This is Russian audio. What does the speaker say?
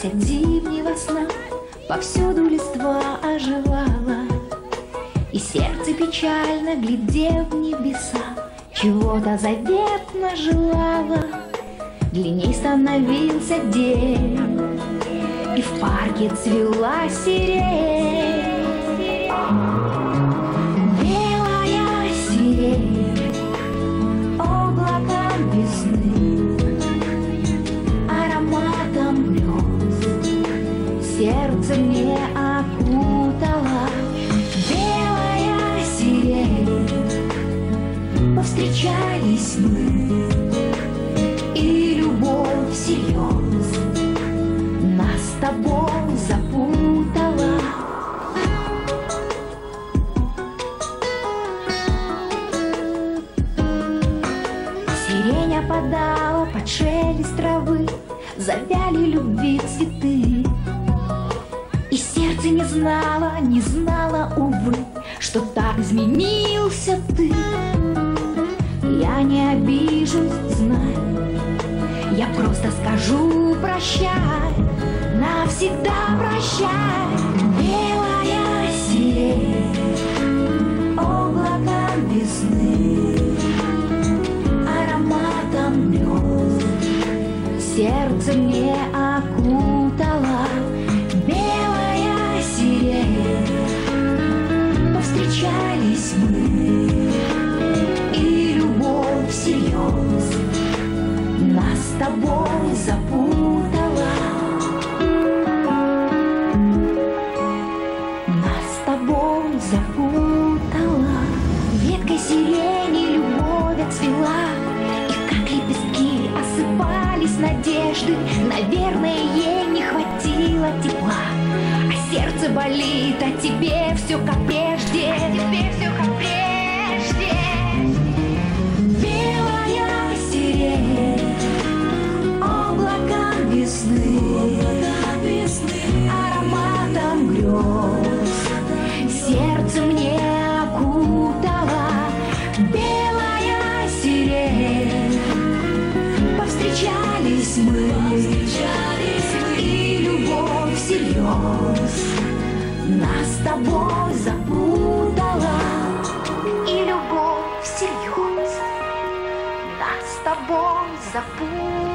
Проснулась от зимнего сна, повсюду листва оживала, и сердце печально, глядя в небеса, чего-то заветно желала. Длинней становился день, и в парке цвела сирень. Белая сирень, облаком весны, ароматом грез сердце мне окутала. Белая сирень, повстречались мы, и любовь всерьез нас с тобой запутала. Сирень опадала под шелест травы, завяли любви цветы, и сердце не знала, увы, что так изменился ты. Я не обижусь, знай, я просто скажу прощай, навсегда прощай. Белая сирень, облаком весны, ароматом грез сердце мне окутала. Белая сирень, повстречались мы, и любовь всерьез нас с тобой запутала. Нас с тобой запутала. Веткой сирени любовь отцвела, и как лепестки осыпались надежды. Наверное, ей не хватило тепла, а сердце болит, а тебе все как прежде. А тебе все как прежде. Белая сирень, облаком весны, ароматом грез сердце мне окутала. Белая сирень, повстречались мы, и любовь всерьез нас с тобой запутала. И любовь всерьез нас с тобой запутала.